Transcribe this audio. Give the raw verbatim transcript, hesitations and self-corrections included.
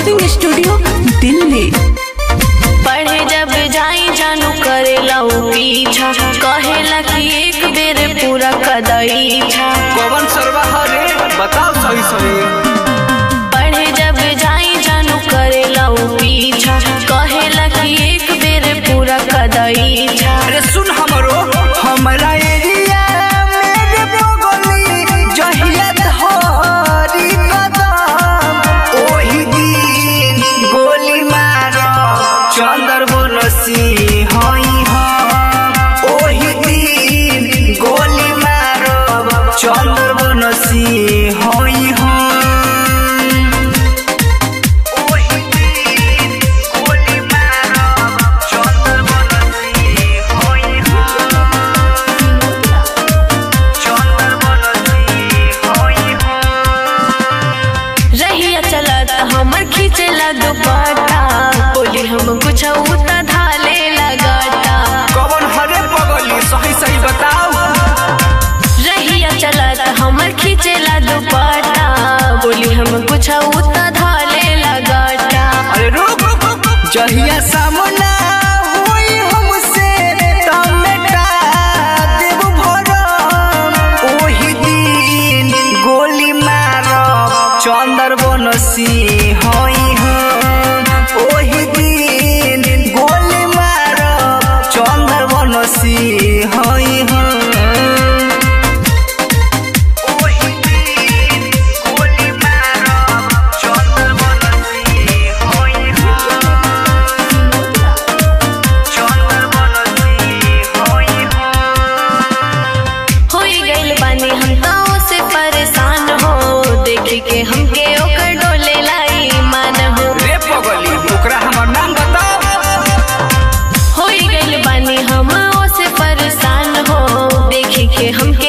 Recording studio Delhi. पढ़े जब जाई जानू करेला पीछा, कहेला कि एक बेर पूरा कदई छा। कौन सरवा हरे बताओ सही सही। पढ़े जब जाई जानू करेला पीछा, कहेला कि एक बेर पूरा कदई छा। अरे सुन हमरो हमरा एरिया मेरे बगली जहिया धरी कदम, ओही दिन गोली मारो चंदर बनसी हई हम। ओही दिन गोली मारो चंदर बनसी हई हम। हमर खींचेला दुपट्टा, बोली हम कुछ उता धाले लगाता। कौन हरे पगली सही सही बताओ। रहिया चलत हमर खींचेला दुपट्टा, बोली हम कुछ उता धाले लगाता। अरे रुक जहिया सामना हुई हमसे टमेटा देव भरम, ओही दिन गोली मारो चंदर बनसी हई हम। ओही दिन गोली मारो चंदर बनसी हई हम। के हमके ओकर डोले लाई मान हो। रे पगली ओकरा हमर नाम बताओ। होई गइल बानी हम ओसे परेशान हो, देखी के हमके